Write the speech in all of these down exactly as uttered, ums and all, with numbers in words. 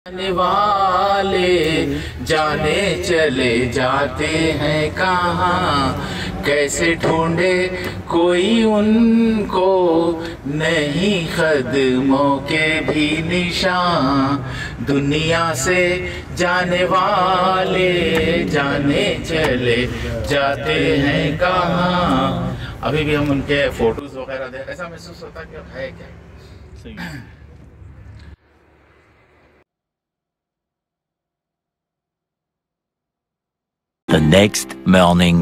जाने वाले जाने चले जाते हैं कहाँ, कैसे ढूंढे कोई उनको, नहीं कदमों के भी निशान। दुनिया से जाने वाले जाने चले जाते हैं कहाँ। अभी भी हम उनके फोटोज वगैरह देख, ऐसा महसूस होता कि अब है क्या। सही। The next morning.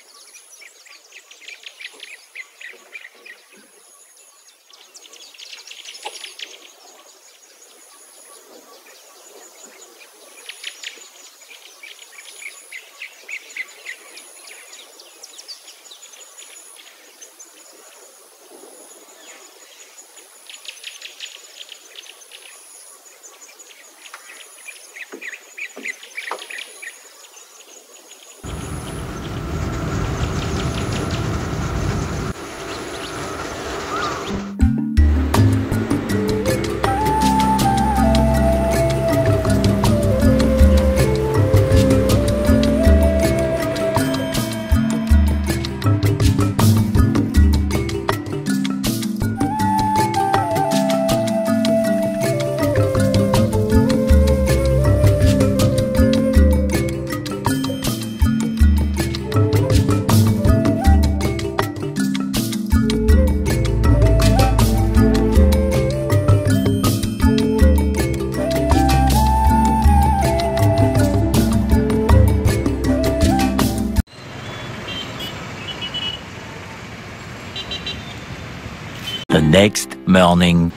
The next morning.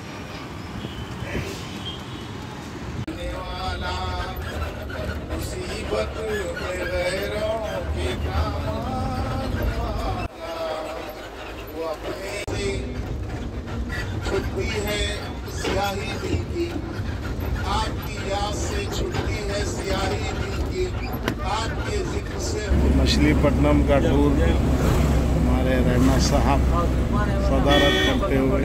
छुट्टी है स्याही दिल की, आपकी याद से छुट्टी है स्याही दिल की, आपके जिक्र से। मछलीपट्टनम का टूर हमारे रहमान साहब सदारत करते हुए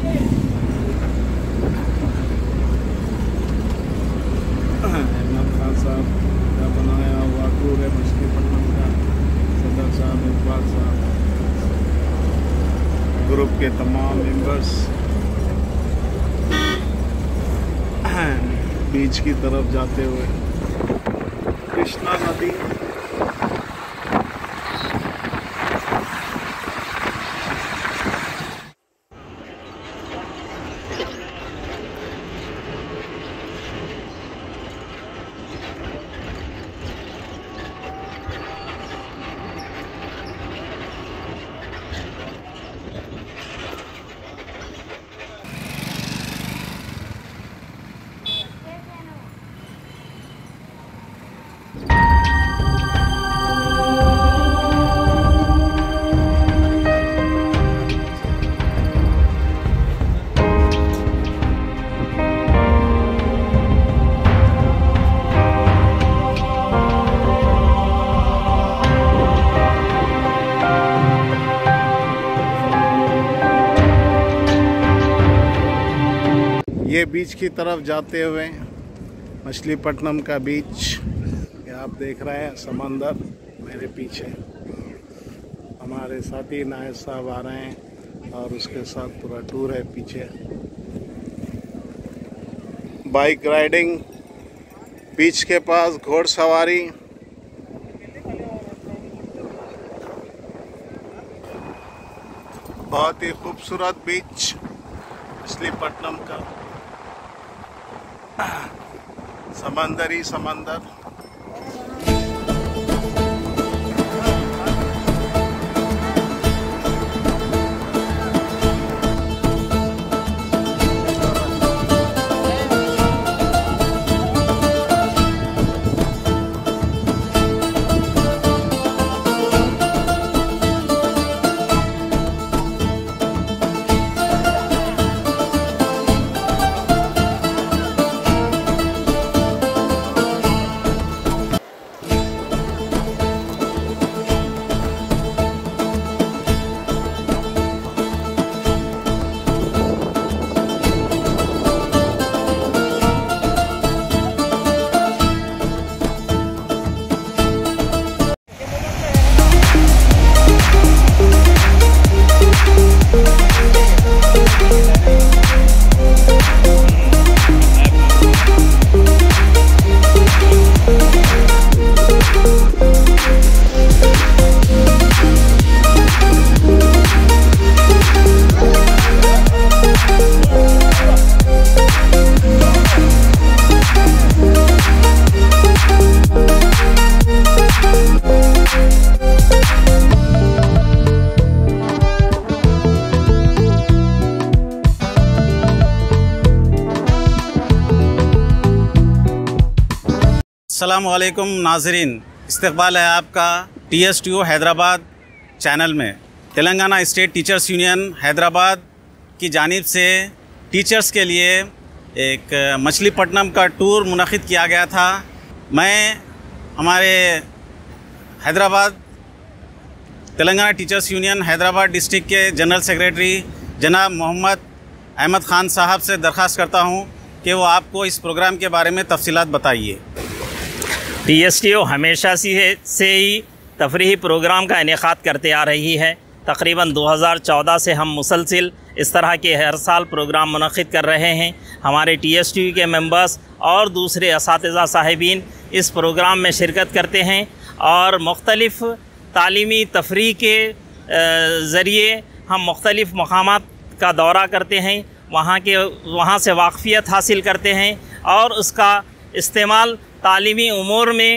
रहमान खान साहब का बनाया हुआ टूर है। मछलीपट्टनम का सदर साहब, इकबाल साहब, ग्रुप के तमाम मेंबर्स बीच की तरफ जाते हुए कृष्णा नदी ये बीच की तरफ जाते हुए मछलीपट्टनम का बीच, ये आप देख रहे हैं समंदर मेरे पीछे। हमारे साथी नायब साहब आ रहे हैं और उसके साथ पूरा टूर है पीछे। बाइक राइडिंग, बीच के पास घोड़सवारी, बहुत ही खूबसूरत बीच मछलीपट्टनम का। समंदरी समंदर। अस्सलाम वालेकुम नाज़रीन, इस्तकबाल है आपका T S T O Hyderabad channel में। Telangana state teachers union Hyderabad की जानिब से टीचर्स के लिए एक मछलीपट्टनम का टूर मुनक़िद किया गया था। मैं हमारे Hyderabad Telangana teachers union Hyderabad district के जनरल सेक्रेटरी जनाब मोहम्मद अहमद ख़ान साहब से दरख्वास्त करता हूं कि वो आपको इस प्रोग्राम के बारे में तफसीलात बताइए। टी एस टी ओ हमेशा से ही तफरीही प्रोग्राम का इनेकाद करते आ रही है। तकरीबन दो हज़ार चौदह से हम मुसलसिल इस तरह के हर साल प्रोग्राम मुनक़िद कर रहे हैं। हमारे टी एस टी ओ के मेंबर्स और दूसरे असातिज़ा साहिबीन इस प्रोग्राम में शिरकत करते हैं और मुख्तलिफ़ तालीमी तफरीह के ज़रिए हम मुख्तलिफ़ मकामात का दौरा करते हैं, वहाँ के वहाँ से वाक़फ़ियत हासिल करते हैं और उसका इस्तेमाल तालीमी उमूर में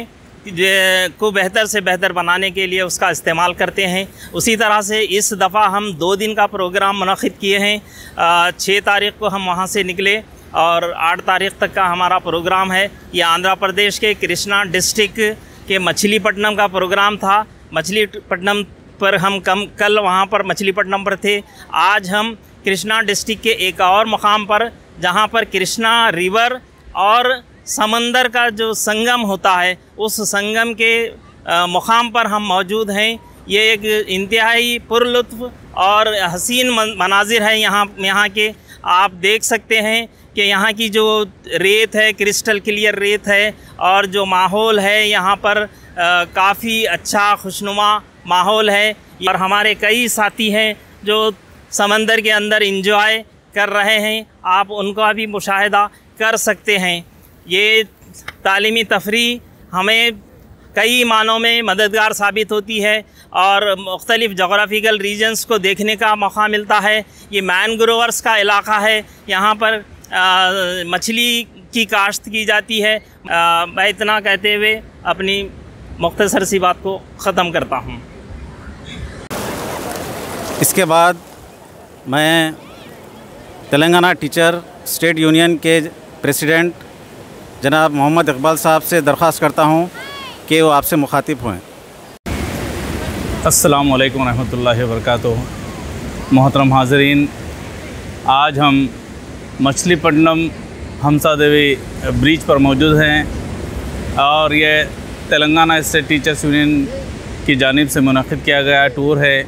को बेहतर से बेहतर बनाने के लिए उसका इस्तेमाल करते हैं। उसी तरह से इस दफ़ा हम दो दिन का प्रोग्राम मुनक़िद किए हैं। छः तारीख़ को हम वहाँ से निकले और आठ तारीख़ तक का हमारा प्रोग्राम है। ये आंध्र प्रदेश के कृष्णा डिस्ट्रिक्ट के मछलीपट्टनम का प्रोग्राम था। मछलीपट्टनम पर हम कम कल वहाँ पर मछलीपट्टनम पर थे। आज हम कृष्णा डिस्ट्रिक्ट के एक और मकाम पर, जहाँ पर कृष्णा रिवर और समंदर का जो संगम होता है, उस संगम के मुकाम पर हम मौजूद हैं। ये एक इंतहाई पुरलुत्फ़ और हसीन मनाजिर है यहाँ यहाँ के। आप देख सकते हैं कि यहाँ की जो रेत है क्रिस्टल क्लियर रेत है और जो माहौल है यहाँ पर काफ़ी अच्छा खुशनुमा माहौल है। और हमारे कई साथी हैं जो समंदर के अंदर इंजॉय कर रहे हैं, आप उनका भी मुशाहिदा कर सकते हैं। ये तालीमी तफरीह हमें कई मानों में मददगार साबित होती है और मुख्तलिफ़ जोग्राफ़िकल रीजन्स को देखने का मौका मिलता है। ये मैनग्रोवर्स का इलाक़ा है, यहाँ पर मछली की काश्त की जाती है। आ, मैं इतना कहते हुए अपनी मुख्तसर सी बात को ख़त्म करता हूँ। इसके बाद मैं तेलंगाना टीचर स्टेट यूनियन के प्रेसिडेंट जनाब मोहम्मद इकबाल साहब से दरख्वास्त करता हूँ कि वो आपसे मुखातिब हुए। अस्सलामु अलैकुम रहमतुल्लाहि व बरकातुहू। मोहतरम हाज़रीन, आज हम मछलीपट्टनम हमसा देवी ब्रिज पर मौजूद हैं और ये तेलंगाना स्टेट टीचर्स यूनियन की जानिब से मुनक़िद किया गया टूर है।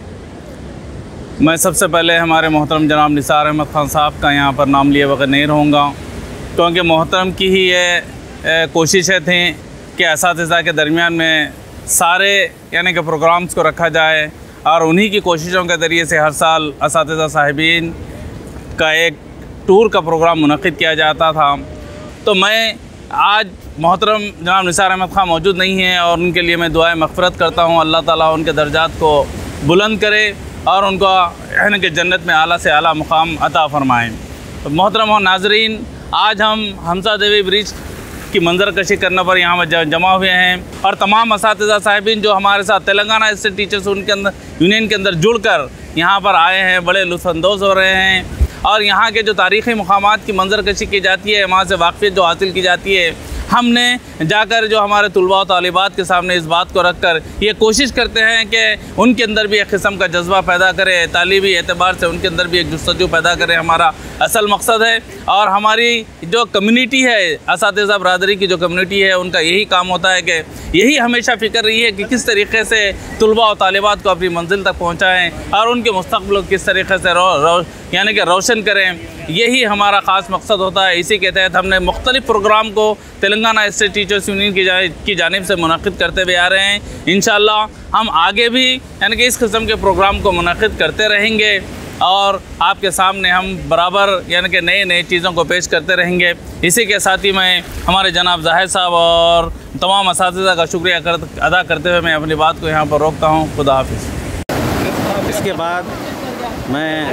मैं सबसे पहले हमारे मोहतरम जनाब निसार अहमद ख़ान साहब का यहाँ पर नाम लिए बगैर नहीं रहूँगा, क्योंकि मोहतरम की ही ये कोशिशें थी कि असातिज़ा के दरमियान में सारे यानी कि प्रोग्राम्स को रखा जाए और उन्हीं की कोशिशों के ज़रिए से हर साल असातिज़ा साहिबीन का एक टूर का प्रोग्राम मुनक़िद किया जाता था। तो मैं आज मोहतरम जनाब निसार अहमद ख़ान मौजूद नहीं हैं और उनके लिए मैं दुआएं मग़फ़िरत करता हूँ। अल्लाह ताला उनके दर्जात को बुलंद करे और उनको यानी कि जन्नत में आला से आला मुकाम अता फ़रमाएँ। तो मोहतरम और नाज़रीन, आज हम हमसा देवी ब्रिज की मंजर कशी करने पर यहाँ पर जमा हुए हैं और तमाम असातिज़ा साहिबीन जो हमारे साथ तेलंगाना स्टेट टीचर्स उनके अंदर यूनियन के अंदर जुड़कर यहाँ पर आए हैं, बड़े लुत्फ़अंदोज़ हो रहे हैं और यहाँ के जो तारीख़ी मकामात की मंजर कशी की जाती है, वहाँ से वाक़फ़ियत जो हासिल की जाती है, हमने जाकर जो हमारे तुलबा और तालिबात के सामने इस बात को रख कर ये कोशिश करते हैं कि उनके अंदर भी एक किस्म का जज्बा पैदा करे, तालीमी एतबार से उनके अंदर भी एक जुस्तजू पैदा करे, हमारा असल मकसद है। और हमारी जो कम्युनिटी है, असातिज़ा बरादरी की जो कम्युनिटी है, उनका यही काम होता है कि यही हमेशा फ़िक्र रही है कि किस तरीके से तुलबा और तालिबात को अपनी मंजिल तक पहुँचाएँ और उनके मुस्तक़बिल को किस तरीके से रो, रो, यानी कि रोशन करें। यही हमारा ख़ास मकसद होता है। इसी के तहत हमने मुख्तलिफ़ प्रोग्राम को तेलंगाना स्टेट टीचर्स यूनियन की जा, की जानिब से मुनक़िद करते हुए आ रहे हैं। इंशाअल्लाह हम आगे भी यानी कि इस किस्म के प्रोग्राम को मुनक़िद करते रहेंगे और आपके सामने हम बराबर यानी कि नए नए चीज़ों को पेश करते रहेंगे। इसी के साथ ही मैं हमारे जनाब ज़ाहिद साहब और तमाम असातिज़ा का शुक्रिया कर, अदा करते हुए मैं अपनी बात को यहाँ पर रोकता हूँ। खुदा हाफ़िज़। इसके बाद मैं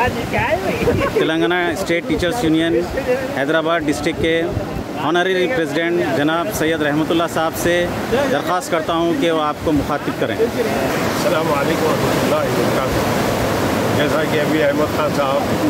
Telangana state teachers union Hyderabad district के ऑनररी प्रेसिडेंट जनाब सैयद रहमतुल्लाह साहब से दरख्वास्त करता हूँ कि वो आपको मुखातिब करें। अस्सलाम वालेकुम रहमतुल्लाहि व बरकातुहू। जैसा कि अभी अहमद खान साहब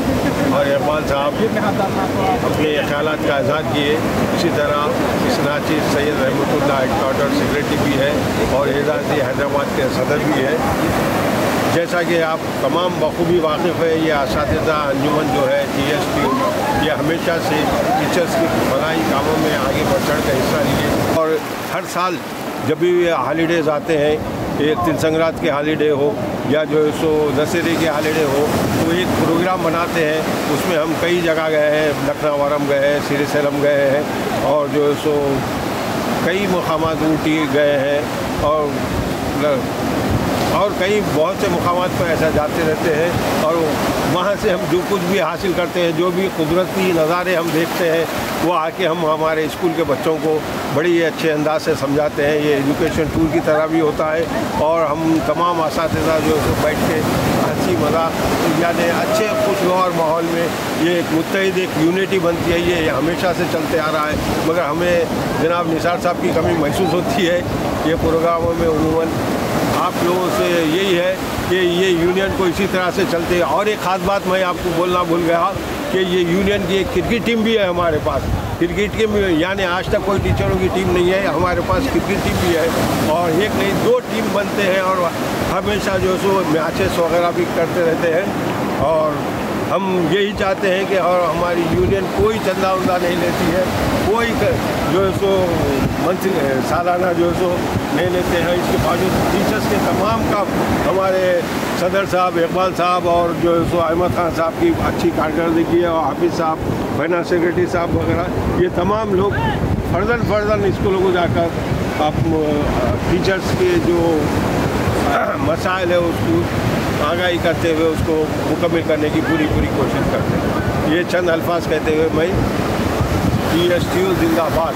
और इकबाल साहब अपने ख्यालात का इजहार किए। इसी तरह इस नाचिज़ सैयद रहमतुल्लाह हेडक्वार्टर सेक्रेटरी भी है और एजाज़ी हैदराबाद के सदर भी है। जैसा कि आप तमाम बखूबी वाकिफ़ है, ये असातिज़ा अंजुमन जो है टी एस टी यू, ये हमेशा से टीचर्स की भलाई कामों में आगे बढ़ चढ़ कर हिस्सा लिए और हर साल जब भी हॉलीडेज़ आते हैं, एक तिल संक्रांत के हॉलीडे हो या जो है सो दशहरे के हॉलीडे हो, तो एक प्रोग्राम बनाते हैं। उसमें हम कई जगह गए हैं, लखनऊ गए हैं, श्री सैलम गए हैं और जो है सो कई मुकामात ऊटी गए हैं और और कई बहुत से मुकामात पर ऐसा जाते रहते हैं और वहाँ से हम जो कुछ भी हासिल करते हैं, जो भी कुदरती नज़ारे हम देखते हैं, वो आके हम हमारे स्कूल के बच्चों को बड़ी अच्छे अंदाज से समझाते हैं। ये एजुकेशन टूर की तरह भी होता है और हम तमाम असातिज़ा जो है बैठ के हंसी मजाक यानी अच्छे खुशगवार माहौल में ये एक मुत्तहिद एक यूनिटी बनती है। ये हमेशा से चलते आ रहा है, मगर हमें जनाब निसार साहब की कमी महसूस होती है। ये प्रोग्रामों में उमूमन आप लोगों से यही है कि ये यूनियन को इसी तरह से चलते। और एक ख़ास बात मैं आपको बोलना भूल गया कि ये यूनियन की एक क्रिकेट टीम भी है हमारे पास। क्रिकेट टीम यानी आज तक कोई टीचरों की टीम नहीं है, हमारे पास क्रिकेट टीम भी है और एक नहीं दो टीम बनते हैं और हमेशा जो सो मैचेस वगैरह भी करते रहते हैं। और हम यही चाहते हैं कि और हमारी यूनियन कोई चंदा उंदा नहीं लेती है, कोई जो है सो मंथली सालाना जो है सो नहीं लेते हैं। इसके बावजूद टीचर्स के तमाम काम हमारे सदर साहब इकबाल साहब और जो है सो अहमद खान साहब की अच्छी कारकर्दगी है और हाफिज़ साहब फाइनेंस सेक्रेटरी साहब वगैरह, ये तमाम लोग फर्जन फर्जन स्कूलों को जाकर आप टीचर्स के जो मसाइल है उसको आगाही करते हुए उसको मुकम्मल करने की पूरी पूरी कोशिश करते हैं। ये चंद अल्फाज कहते हुए मैं टी एस टी यू जिंदाबाद।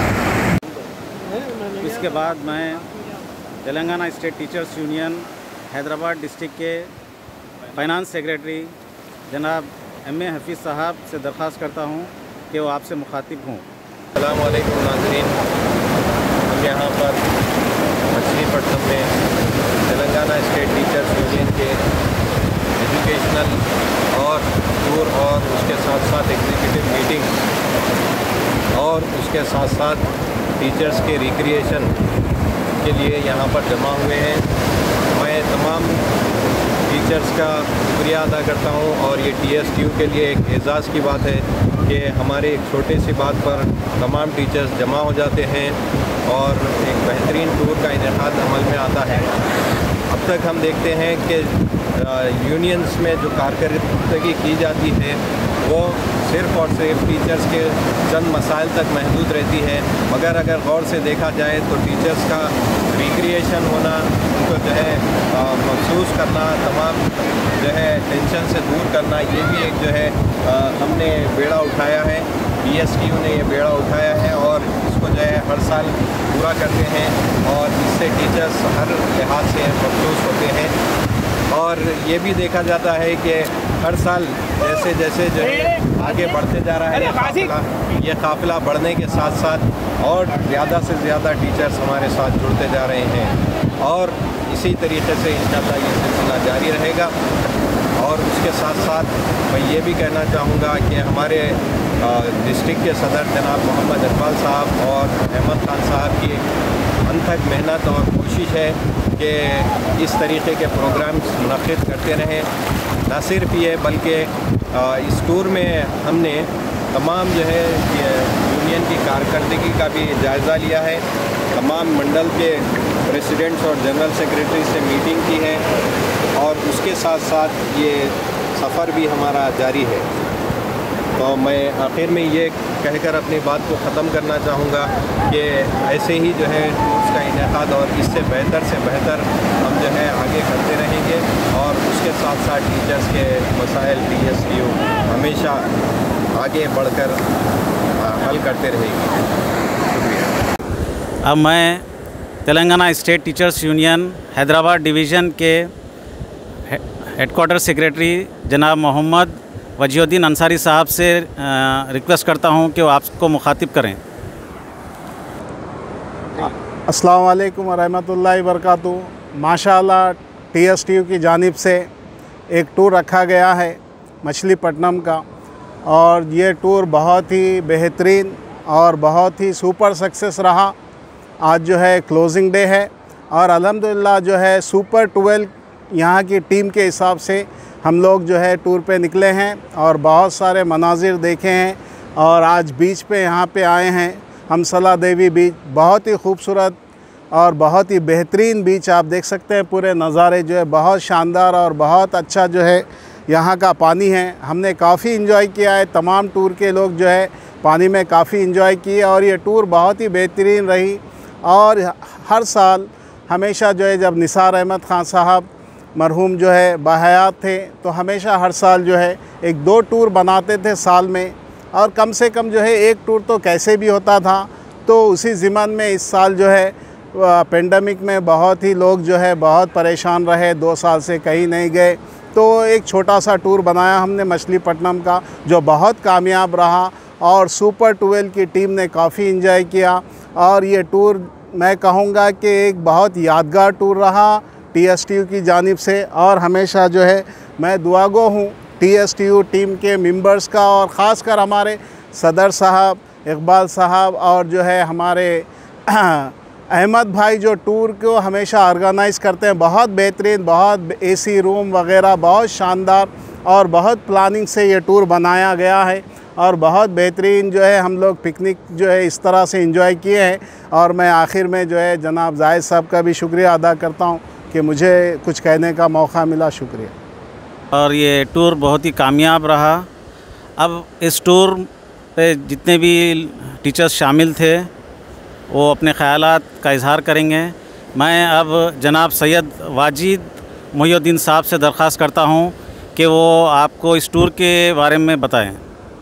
इसके बाद मैं Telangana state teachers union Hyderabad district के फाइनेंस सेक्रेटरी जनाब एम ए हफीज़ साहब से दरख्वास्त करता हूँ कि वो आपसे मुखातिब हों। अस्सलाम वालेकुम नाज़रीन, हम यहाँ पर मछलीपट्टनम में तेलंगाना स्टेट टीचर्स यूनियन के एजुकेशनल और टूर और उसके साथ साथ एग्जीक्यूटिव मीटिंग और उसके साथ साथ टीचर्स के रिक्रिएशन के लिए यहाँ पर जमा हुए हैं। मैं तमाम टीचर्स का शुक्रिया अदा करता हूँ और ये टी एस टी यू के लिए एक एज़ाज़ की बात है कि हमारे एक छोटे सी बात पर तमाम टीचर्स जमा हो जाते हैं और एक बेहतरीन टूर का इनेकाद अमल में आता है। अब तक हम देखते हैं कि यूनियंस में जो कारकर्दगी की जाती है वो सिर्फ़ और सिर्फ टीचर्स के चंद मसाइल तक महदूद रहती है, मगर अगर गौर से देखा जाए तो टीचर्स का रिक्रिएशन होना, उनको जो है महसूस करना, तमाम जो है टेंशन से दूर करना, ये भी एक जो है आ, हमने बेड़ा उठाया है। टी एस टी यू ने ये बेड़ा उठाया है और इसको जो है हर साल पूरा करते हैं और इससे टीचर्स हर लिहाज से महसूस होते हैं। और ये भी देखा जाता है कि हर साल जैसे जैसे जो है आगे बढ़ते जा रहा है ये काफ़िला, ये काफ़िला बढ़ने के साथ साथ और ज़्यादा से ज़्यादा टीचर्स हमारे साथ जुड़ते जा रहे हैं और इसी तरीके से इंशाअल्लाह ये सिलसिला जारी रहेगा। और उसके साथ साथ मैं ये भी कहना चाहूँगा कि हमारे डिस्ट्रिक्ट के सदर जनाब मोहम्मद इकबाल साहब और अहमद खान साहब की अनथक मेहनत और कोशिश है कि इस तरीके के प्रोग्राम्स मुनक़िद करते रहें। न सिर्फ ये बल्कि इस टूर में हमने तमाम जो है यूनियन की कारकर्दगी का भी जायज़ा लिया है। तमाम मंडल के प्रेसिडेंट्स और जनरल सेक्रेटरी से मीटिंग की है और उसके साथ साथ ये सफ़र भी हमारा जारी है। तो मैं आखिर में ये कहकर अपनी बात को ख़त्म करना चाहूँगा कि ऐसे ही जो है टूर्स का इनेकाद और इससे बेहतर से बेहतर हम जो है आगे करते रहेंगे और उसके साथ साथ टीचर्स के मसाइल टी एस टी यू हमेशा आगे बढ़कर हल करते रहेगी। शुक्रिया। अब मैं Telangana state teachers union Hyderabad division के हेडक्वार्टर सेक्रेटरी जनाब मोहम्मद वजीउद्दीन अंसारी साहब से रिक्वेस्ट करता हूं कि वो आपको मुखातिब करें। अस्सलाम वालेकुम व रहमतुल्लाहि व बरकातुहू। माशाअल्लाह टी एस टी यू की जानिब से एक टूर रखा गया है मछलीपट्टनम का, और ये टूर बहुत ही बेहतरीन और बहुत ही सुपर सक्सेस रहा। आज जो है क्लोजिंग डे है और अल्हम्दुलिल्लाह जो है सुपर ट्वेल्व यहाँ की टीम के हिसाब से हम लोग जो है टूर पे निकले हैं और बहुत सारे मनाजिर देखे हैं। और आज बीच पे यहाँ पे आए हैं, हमसला देवी बीच, बहुत ही खूबसूरत और बहुत ही बेहतरीन बीच आप देख सकते हैं। पूरे नज़ारे जो है बहुत शानदार और बहुत अच्छा जो है यहाँ का पानी है। हमने काफ़ी इंजॉय किया है, तमाम टूर के लोग जो है पानी में काफ़ी इंजॉय किए और ये टूर बहुत ही बेहतरीन रही। और हर साल हमेशा जो है जब निसार अहमद ख़ान साहब मरहूम जो है बाहयात थे तो हमेशा हर साल जो है एक दो टूर बनाते थे साल में, और कम से कम जो है एक टूर तो कैसे भी होता था। तो उसी ज़िमन में इस साल जो है पेंडेमिक में बहुत ही लोग जो है बहुत परेशान रहे, दो साल से कहीं नहीं गए, तो एक छोटा सा टूर बनाया हमने मछलीपट्टनम का जो बहुत कामयाब रहा और सुपर ट्वेल्व की टीम ने काफ़ी इंजॉय किया। और ये टूर मैं कहूँगा कि एक बहुत यादगार टूर रहा टी एस टी यू की जानिब से। और हमेशा जो है मैं दुआगो हूँ T S T U team के मेंबर्स का, और ख़ासकर हमारे सदर साहब, इकबाल साहब और जो है हमारे अहमद भाई जो टूर को हमेशा ऑर्गेनाइज़ करते हैं। बहुत बेहतरीन, बहुत एसी रूम वगैरह बहुत शानदार और बहुत प्लानिंग से ये टूर बनाया गया है और बहुत बेहतरीन जो है हम लोग पिकनिक जो है इस तरह से एंजॉय किए हैं। और मैं आखिर में जो है जनाब जाहिद साहब का भी शुक्रिया अदा करता हूँ कि मुझे कुछ कहने का मौका मिला। शुक्रिया। और ये टूर बहुत ही कामयाब रहा। अब इस टूर पे जितने भी टीचर्स शामिल थे वो अपने ख़यालात का इजहार करेंगे। मैं अब जनाब सैयद वाजिद मोहिउद्दीन साहब से दरख्वास्त करता हूँ कि वो आपको इस टूर के बारे में बताएं।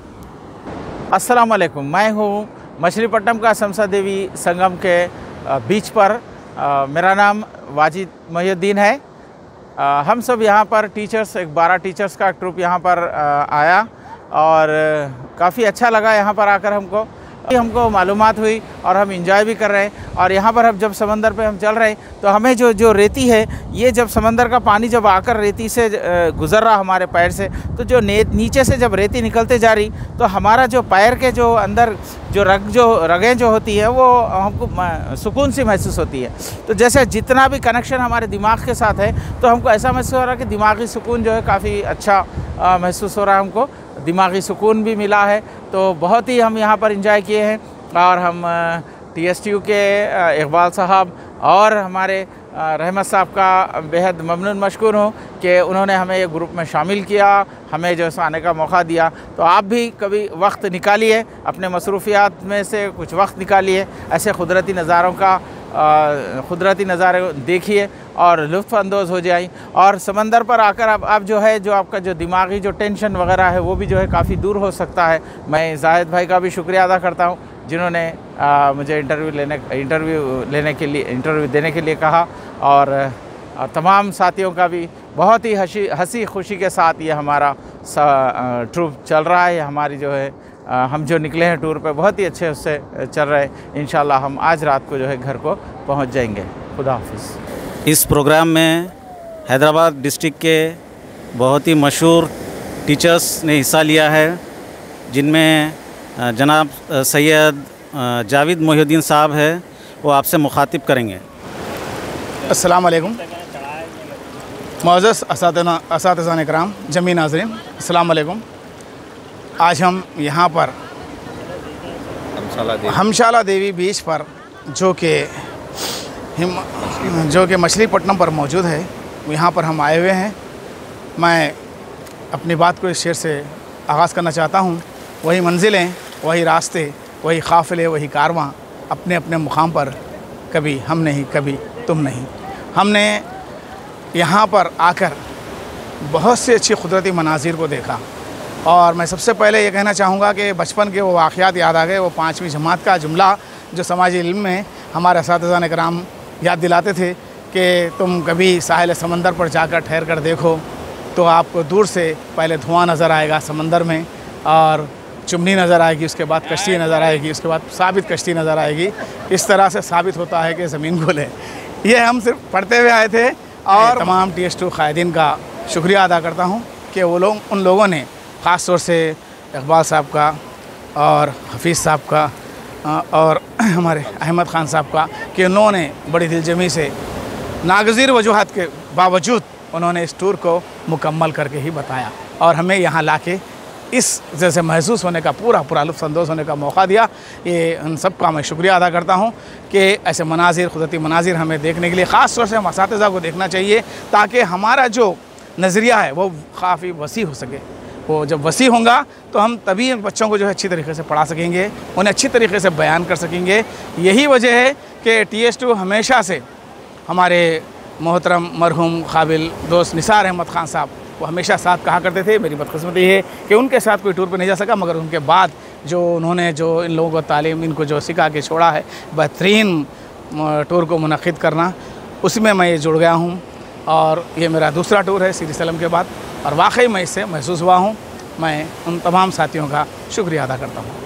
अस्सलाम वालेकुम, मैं हूँ मछलीपट्टनम का समसा देवी संगम के बीच पर। आ, मेरा नाम वाजिद मोहिउद्दीन है। आ, हम सब यहाँ पर टीचर्स, एक बारह टीचर्स का ट्रुप यहाँ पर आ, आया और काफ़ी अच्छा लगा यहाँ पर आकर हमको हमको मालूमात हुई और हम इंजॉय भी कर रहे हैं। और यहाँ पर हम जब समंदर पे हम चल रहे हैं तो हमें जो जो रेती है, ये जब समंदर का पानी जब आकर रेती से गुज़र रहा हमारे पैर से, तो जो नीचे से जब रेती निकलते जा रही तो हमारा जो पैर के जो अंदर जो रग जो रगें जो होती है वो हमको सुकून सी महसूस होती है। तो जैसे जितना भी कनेक्शन हमारे दिमाग के साथ है तो हमको ऐसा महसूस हो रहा है कि दिमागी सुकून जो है काफ़ी अच्छा महसूस हो रहा है, हमको दिमागी सुकून भी मिला है। तो बहुत ही हम यहाँ पर एंजॉय किए हैं। और हम टी एस टी यू के इकबाल साहब और हमारे रहमत साहब का बेहद ममनून मशकूर हूँ कि उन्होंने हमें ये ग्रुप में शामिल किया, हमें जो आने का मौका दिया। तो आप भी कभी वक्त निकालिए, अपने मसरूफियात में से कुछ वक्त निकालिए, ऐसे कुदरती नज़ारों का कुदरती नज़ारे देखिए और लुत्फ़अंदोज़ हो जाए। और समंदर पर आकर आप आप जो है जो आपका जो दिमागी जो टेंशन वगैरह है वो भी जो है काफ़ी दूर हो सकता है। मैं जाहिद भाई का भी शुक्रिया अदा करता हूँ जिन्होंने आ, मुझे इंटरव्यू लेने इंटरव्यू लेने के लिए इंटरव्यू देने के लिए कहा। और आ, तमाम साथियों का भी बहुत ही हंसी हंसी खुशी के साथ ये हमारा ट्रिप चल रहा है। हमारी जो है आ, हम जो निकले हैं टूर पे बहुत ही अच्छे उससे चल रहे हैं। इंशाल्लाह हम आज रात को जो है घर को पहुंच जाएंगे। खुदा हाफिज़। इस प्रोग्राम में हैदराबाद डिस्ट्रिक्ट के बहुत ही मशहूर टीचर्स ने हिस्सा लिया है, जिनमें जनाब सैयद जावेद मोहिउद्दीन साहब है, वो आपसे मुखातिब करेंगे। अस्सलाम वालेकुम मुअज़्ज़ज़ असातिज़ान इकराम, जमी नाज़रीन, अस्सलाम वालेकुम। आज हम यहाँ पर हमशाला देवी बीच पर जो कि जो कि मछलीपट्टनम पर मौजूद है, यहाँ पर हम आए हुए हैं। मैं अपनी बात को इस शेर से आगाज़ करना चाहता हूँ। वही मंजिलें, वही रास्ते, वही काफ़िले, वही कारवां, अपने अपने मुकाम पर, कभी हम नहीं कभी तुम नहीं। हमने यहाँ पर आकर बहुत सी अच्छी कुदरती मनाजिर को देखा। और मैं सबसे पहले ये कहना चाहूँगा कि बचपन के वो वाक़यात याद आ गए। वो पाँचवीं जमात का जुमला जो समाजी इल्म में हमारे असातिज़ान इकराम याद दिलाते थे कि तुम कभी साहिल समंदर पर जाकर ठहर कर देखो तो आपको दूर से पहले धुआं नज़र आएगा समंदर में, और चुमनी नज़र आएगी, उसके बाद कश्ती नज़र आएगी, उसके बाद साबित कश्ती नज़र आएगी। इस तरह से साबित होता है कि ज़मीन गोल है। ये हम सिर्फ पढ़ते हुए आए थे। और तमाम टी एस टू कायदीन का शुक्रिया अदा करता हूँ कि वो लोग उन लोगों ने ख़ास तौर से इकबाल साहब का और हफीज़ साहब का और हमारे अहमद ख़ान साहब का कि उन्होंने बड़ी दिलजमी से नागज़ीर वजूहात के बावजूद उन्होंने इस टूर को मुकम्मल करके ही बताया और हमें यहाँ लाके इस जैसे महसूस होने का पूरा पूरा लुत्फ़ अंदोज़ होने का मौका दिया। ये उन सब का मैं शुक्रिया अदा करता हूँ कि ऐसे मनाजिर कुदरती मनाजिर हमें देखने के लिए ख़ास तौर से हम असातिज़ा को देखना चाहिए ताकि हमारा जो नज़रिया है वो काफ़ी वसी हो सके। वो जब वसी होगा तो हम तभी बच्चों को जो है अच्छी तरीके से पढ़ा सकेंगे, उन्हें अच्छी तरीके से बयान कर सकेंगे। यही वजह है कि टी एस टू हमेशा से हमारे मोहतरम मरहूम काबिल दोस्त निसार अहमद ख़ान साहब वो हमेशा साथ कहा करते थे। मेरी बदकिस्मती है कि उनके साथ कोई टूर पे नहीं जा सका, मगर उनके बाद जो उन्होंने जो इन लोगों को तालीम इनको जो सिखा के छोड़ा है बेहतरीन टूर को मुनक़िद करना, उसमें मैं ये जुड़ गया हूँ और ये मेरा दूसरा टूर है सीरी सलम के बाद और वाकई मैं इससे महसूस हुआ हूँ। मैं उन तमाम साथियों का शुक्रिया अदा करता हूँ।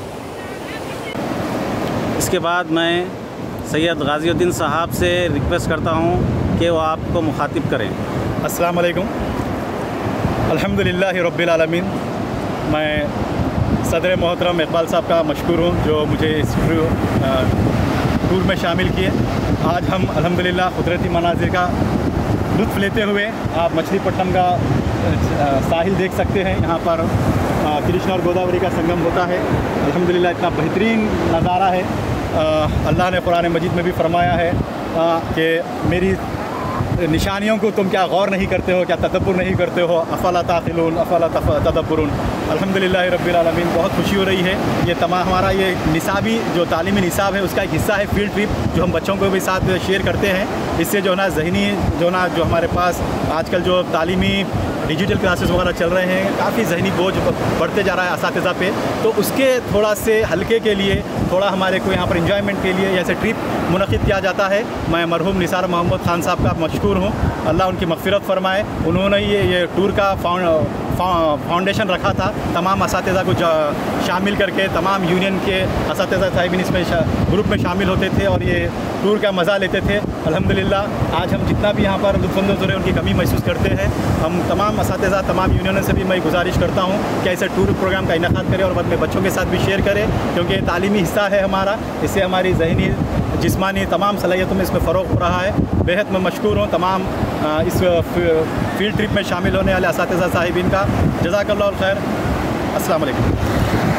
इसके बाद मैं सैयद गाज़ीउद्दीन साहब से रिक्वेस्ट करता हूँ कि वो आपको मुखातिब करें। अस्सलाम वालेकुम। अल्हम्दुलिल्लाह रब्बिल आलमीन। मैं सदर मोहतरम इकबाल साहब का मशकूर हूँ जो मुझे इस टूर में शामिल किए। आज हम अल्हम्दुलिल्लाह कुदरती मनाजिर का लुत्फ़ लेते हुए आप मछलीपट्टनम का साहिल देख सकते हैं। यहाँ पर कृष्णा और गोदावरी का संगम होता है। अल्हम्दुलिल्लाह इतना बेहतरीन नज़ारा है। अल्लाह ने कुरान मजीद में भी फरमाया है कि मेरी निशानियों को तुम क्या गौर नहीं करते हो, क्या तदब्बुर नहीं करते हो, अफ़ला ताक़िलून अफ़ला तदब्बुरून। अल्हम्दुलिल्लाह रब्बिल आलमीन। बहुत खुशी हो रही है। ये तमाम हमारा ये निसाबी जो तालीमी निसाब है उसका एक हिस्सा है फील्ड ट्रिप जो हम बच्चों को भी साथ शेयर करते हैं। इससे जो ना ज़हनी जो ना जो हमारे पास आजकल जो तालीमी डिजिटल क्लासेस वगैरह चल रहे हैं, काफ़ी ज़हनी बोझ बढ़ते जा रहा है असातिज़ा पे, तो उसके थोड़ा से हल्के के लिए थोड़ा हमारे को यहाँ पर इंजॉयमेंट के लिए ऐसे ट्रिप मुनक़िद किया जाता है। मैं मरहूम निसार मोहम्मद ख़ान साहब का मशकूर हूँ। अल्लाह उनकी मग़फ़िरत फ़रमाए। उन्होंने ये ये टूर का फाउंडेशन रखा था, तमाम असातिज़ा को शामिल करके तमाम यूनियन के असातिज़ा साहिबीन इसमें ग्रुप में शामिल होते थे और ये टूर का मज़ा लेते थे। अल्हम्दुलिल्लाह आज हम जितना भी यहाँ पर लुत्फ़अंदोज़ हो रहे हैं उनकी कमी महसूस करते हैं। हम तमाम असातिज़ा तमाम यूनियनों से भी मैं गुजारिश करता हूँ कि ऐसे टूर प्रोग्राम का इनेकाद करें और बाद में बच्चों के साथ भी शेयर करें, क्योंकि तालीमी हिस्सा है हमारा। इससे हमारी ज़हनी जिस्मानी तमाम सलाहियतों में इसमें फ़रोग़ हो रहा है। बेहद मैं मशकूर हूँ तमाम इस फील्ड ट्रिप में शामिल होने वाले असातिज़ा साहिबीन का। जज़ाकल्लाहु खैर। अस्सलाम वालेकुम।